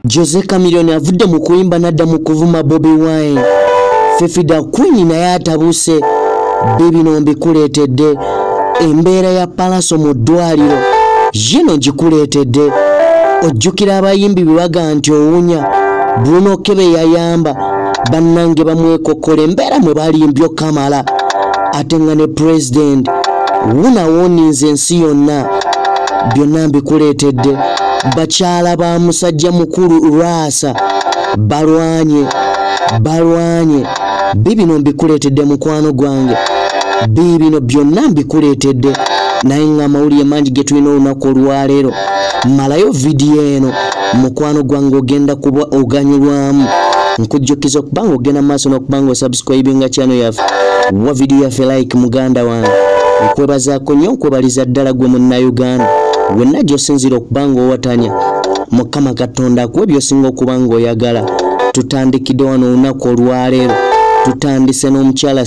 Jose Chameleon avudde mu kuyimba nadda mu kuvuma Bobi Wine. Fiifi da Queen naye Atabuse bibino mbikuleetedde. Embeera ya palaso mu ddwaliro yino gikuleetedde. Ojjukira abayimbi bibaga nti owunya Bruno Kebe yayamba bannange bamwekokkole embeera mwe balimbyo kamala ate nga ne president wuna woninze ensi yonna byonna mbikuleetedde. Bakyala ba musajja mukulu Rasa balwanye bibino mbikuleetedde mukwano gwange. Bibino byonna mbikuleetedde naye nga amawulire mangi ge tulina olunaku olwaleero. Malayo vidiyo eno mukwano gwange ogenda kuba oganyulwamu. Nkujjukiza okubanga ogenda maaso n'okubanga osubscribinga channel yaffe wa vidiyo yaffe like muganda wange. Nkwebazaako nnyo nkwebaliza ddala gwe munnayuganda wenna gy'osinzira okubanga owatanya. Mukama Katonda akuwe by'osinga okubanga oyagala. Tutandikidde wano olunaku olwaleero. Tutandise n'omukyala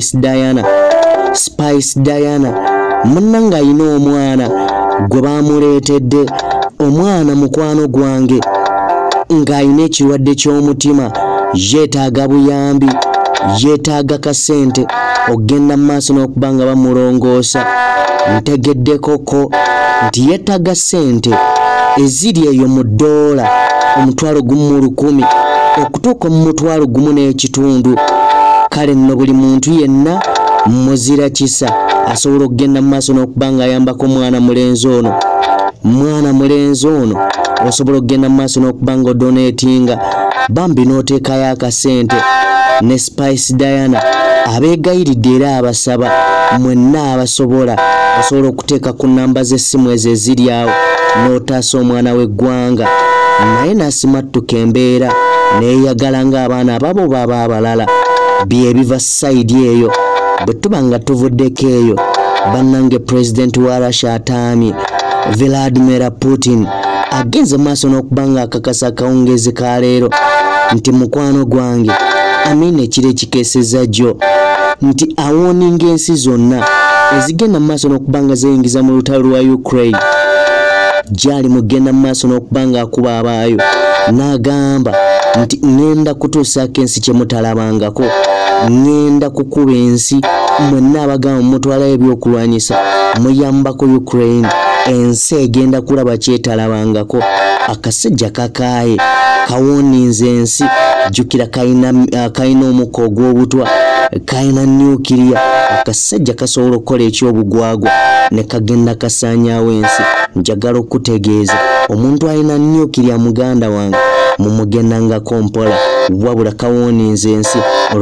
Spice Diana munnanga ayina omwana gwe bamuleetedde. Omwana mukwano gwange ng'ayina ekirwadde ky'omutima yeetaaga buyambi, yeetaaga kasente ogenda mu maaso n'okubanga bamulongoosa. Ntegeddekoko nti yeetaaga sente eziri eyo mu $1,110 okutuuka mu $1,100. Kale nno buli muntu yenna muzira kisa asobola okugenda mu maaso n'okubanga ayambako mwana mulenzi ono osobola okugenda mu maaso n'okubanga odonatinga bambi n'oteekayo akasente. Ne Spice Diana abeegayiridde era abasaba mwenna abasobola osobola okuteeka ku nnamba z'essimu ezo eziri awo n'otaasa omwana w'eggwanga naye n'asimattuka embeera neeyagala ng'abaana ababo baba abalala byebiva sayidi eyo. Bwe tuba nga tuvuddeko eyo bannange president wa Russia ataamye Vladimir Putin agenze maaso n'okubanga akakasa akawungeezi ka leero nti mukwano gwange Amina ekiro ekikeeseza jjo nti awoninga ensi zonna ezigenda mu maaso n'okubanga zeyingiza mu lutalo lwa Ukraine gyali mugenda mu maaso n'okubanga akuba abaayo n'agamba nti ngenda kutuusaako ensi kye mutalabangako, ngenda kukuba ensi mwenna abagamba mutwalayo ebyokulwanyisa muyambako Ukraine ensi egenda kulaba kyetalabangako. Akasajja kakaaye kawoninze ensi jjukira kayina omukka ogw'obutwa kayina nuclear. Akasajja kasobola okukola ekyobugwagwa ne kagenda kasaanyaawo ensi. Njagala okutegeeza omuntu alina nuclear muganda wange mumugendangako mpola wabula kawoninze ensi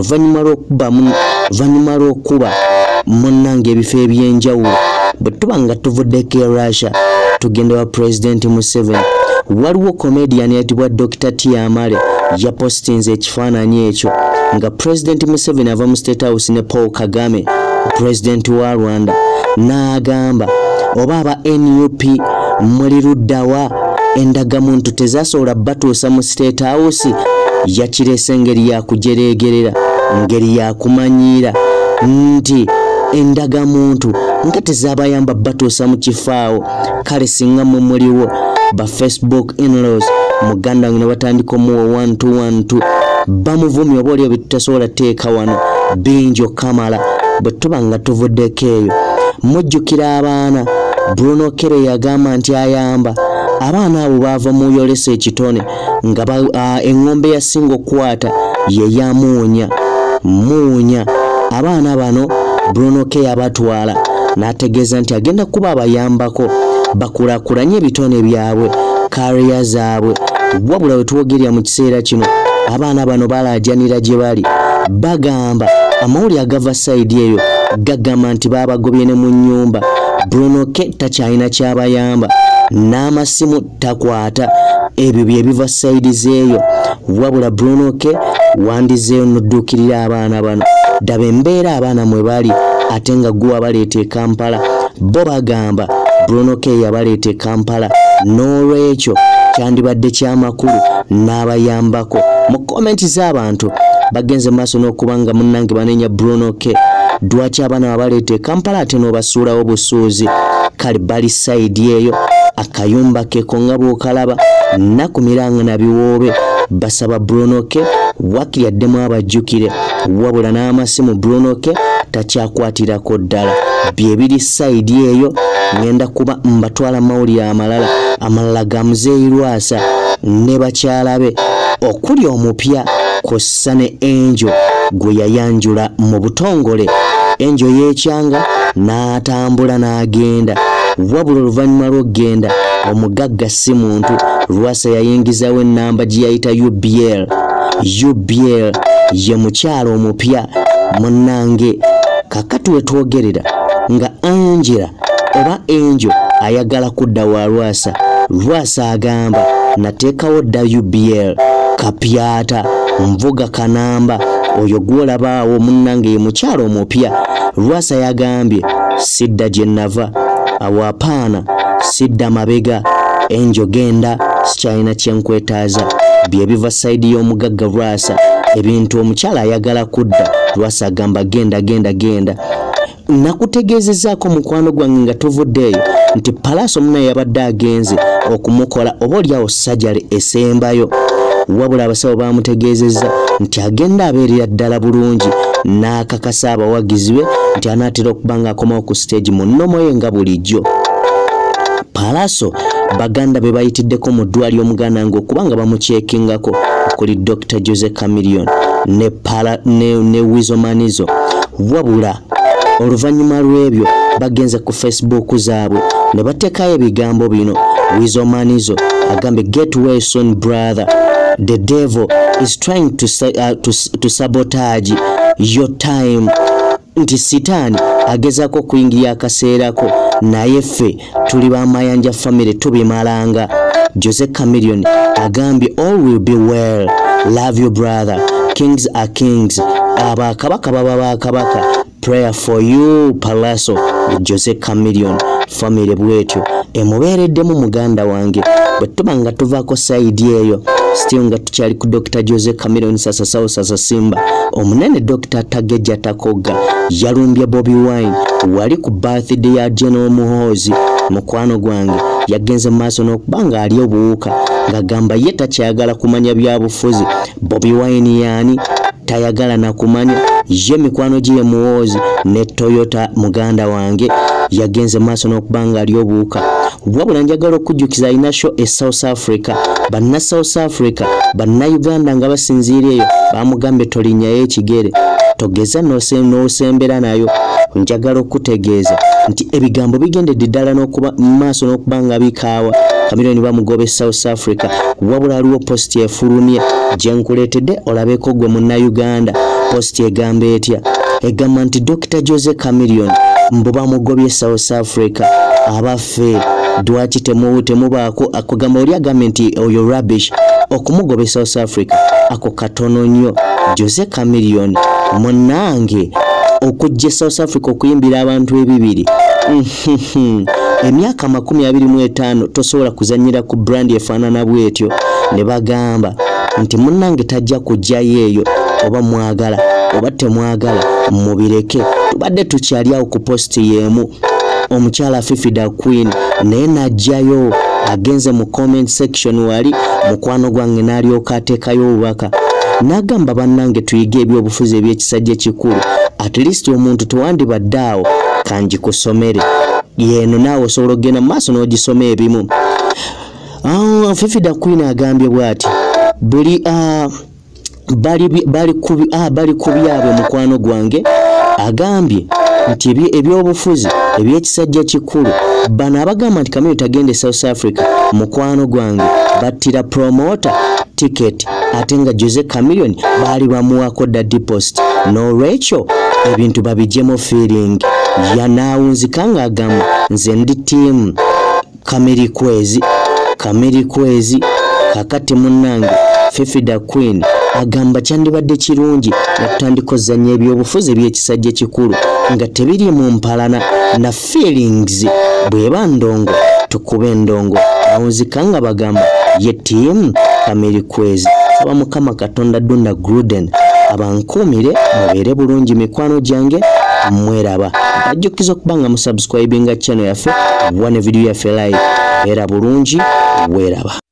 oluvannyuma lw'okuba munnange ebifo ebyenjawulo. Bwe tuba nga tuvuddeko e Russia tugende wa President Museveni. Waliwo comedian yatibwa Dr. Tiamale yapostinze ekifaananyi ekyo nga President Museveni ava mu State House ne Paul Kagame President wa Rwanda n'agamba oba aba NUP muli luddawa endagamuntu tezasobola batuusa mu State House. Yakireese engeri yakujereegerera, engeri yakumanyiira nti endagamuntu nga tezabayamba batuusa mu kifaawo. Kale singa mwe muliwo ba Facebook in-laws muganda wange ne batandika omuwa 1212 bamuvumye oba olio betutasobola teeka wano bingi okamala. Bwe tuba nga tuvuddeko eyo mujjukira abaana Bruno Kebe yagamba nti ayamba abaana abo baava mu yolesa ekitone nga eŋŋombe yasinga okukwata ye yamuunya abaana bano Bruno Kebe yabatwala n'ategeeza nti agenda kuba abayambako bakulaakulanye ebitone byabwe kariya zaabwe. Wabula we twogerera mu kiseera kino abaana bano balaajanira gye bali bagamba amawulire agava sayidi eyo gagamba nti babagobye ne mu nnyumba. Bruno Kebe takyalina kyabayamba n'amasimu takwata. Ebyo bye biva sayidi zeeyo wabula Bruno Kebe wandizeeyo n'odduukirira abaana bano. Daba embeera abaana mwe bali ate nga gwe wabaleeta e Kampala. Bo bagamba Bruno Kebe yabaleeta e Kampala n'olwekyo kyandibadde kyamakulu n'abayambako. Mu komenti z'abantu bagenze maaso n'okubanga munnange banenya Bruno Kebe lwaki abaana babaleeta e Kampala ate n'obasuulawo busuuzi. Kale bali sayidi eyo akayumba ke kongabo kalaba nakumiranga na biwobe basaba Brunoke wakili yaddemu abajjukire wabula n'amasimu Brunoke takyakwatirako ddala byebiri side eyo ngenda kuba mbatwala mawulire amalala ga Muzeeyi Lwasa ne bakyalabe okuli omupya kossa ne Angel gwe yayanjula mu butongole Angel yeekyanga n'atambula n'agenda wabula oluvannyuma lw'okgenda omugagga si muntu Lwasa yayingizawo ennamba gye yayita UBL ye mukyalo omupya munnange kakati we twogerera nga Angela oba Angel ayagala kudda wa Lwasa agamba nateekawo dda UBL kapyata nvuga kanamba oyo gwolabaawo munnange ye mukyalo omupya Lwasa yagambye sidda gye nava awapaana sidda mabega Angel genda sikyalina kyenkwetaaza byebiva saidi y'omugagga Lwasa ebintu omukyala ayagala kudda Lwasa agamba genda nakutegeezezaako mukwano gwange nga tovuddeeyo nti Palaaso munaye yabadde agenze okumukola oba olyawo sajjale esembayo wabula abasawo bamutegeezezza nti agenda abeerera ddala bulungi n'akakasa abawagizi be nti anaatera okuba ng'akomawo ku stage mu nnomo ye nga bulijjo. Palaaso baganda be bayitiddeko mu ddwaliro omuganda ng'okubanga bamukyekingako okuli Dr. Jose Chameleon ne Wizomanizo wabula oluvannyuma lw'ebyo bagenze ku Facebook zaabwe ne bateekayo ebigambo bino. Wizomanizo agambe get well soon brother, the devil is trying to sabotage your time. Nti sitaani agezaako kuyingira akaseerako naye ffe tuli bamayanja family tubimalanga. Jose Chameleon agambye all will be well, love you brother, kings are kings, abakabaka baba bakabaka, prayer for you Palaaso. Jose Chameleon family bwetyo emubeereddemu muganda wange bwe tuba nga tuvaako saidi eyo still nga tukyali ku Dr. Jose Chameleon sasa simba omunene Dr. Tageja Takoga yalumbye Bobi Wine wali ku birthday ya General Muhoozi. Mukwano gwange yagenze maaso n'okubanga ali obuwuka ng'agamba ye takyayagala kumanya byabufuzi. Bobi Wine yaani tayagala na kumanya ye mikwano gye Muhoozi ne Toyota muganda wange yagenze maaso n'okubanga ali obuwuka. Wabula njagala okujjukiza alina show e South Africa. Banna South Africa banna Uganda nga basinziira eyo bamugambe tolinyayo ekigere togeza n'osembera nayo. Njagala okutegeeza nti ebigambo bigendedde ddala n'okuba maaso n'okubanga bikaawa. Chameleon bamugobe South Africa wabula aliwo post efulumye gye nkuleetedde olabeko gwe munna Uganda. Post egamba etya? Egamba nti Dr. Jose Chameleon mbo bamugobye South Africa abaffe dwaki temubaako akugamba oli agambe nti oyo rubbish okumugobe South Africa ako katono nnyo. Jose Chameleon munnange okujja South Africa okuyimbira abantu ebibiri emyaka 25 tosobola kuzanyira ku brand efaanana bwetyo. Ne bagamba nti munnange tajja kujjayo eyo oba mwagala oba temwagala mubireke. Tubadde tukyali awo ku posti yemu omukyala Fiifi da Queen naye najjayo agenze mu comment section wali mukwano gwange n'alyoka ateekayo obubaka n'agamba bannange tuyige ebyobufuzi eby'ekisajja ekikulu. At least omuntu tewandibadde awo kangikusomere yeeno naawe osobola okgenda mu maaso n'ogisoma ebimu. Fiifi da Queen agambye bw'ati buli bali kubyabwe mukwano gwange agambye nti ebyobufuzi eby'ekisajja kikulu bano abagamba nti Chameleon tagende South Africa mukwano gwange battira promoter ticket ate nga Jose Chameleon baali bamuwako dda deposit n'olwekyo ebintu babijjemu feeling yanaawunzika ng'agamba nze ndi team Kameri Kwezi kakati munnange Fiifi da Queen agamba kyandibadde kirungi natutandika ozannya ebyobufuzi by'ekisajja ekikulu nga tebiri mu mpalana na feelings bweba ndongo tukube endongo. Awunzika nga bagamba ye team Kameri Kwezi. Saba Mukama Katonda Dunda Gruden abankuumire mubeere bulungi mikwano gyange. mweraba ajjukiza okubanga musubscribinga channel yaffe wane video yaffe like era bulungi weeraba.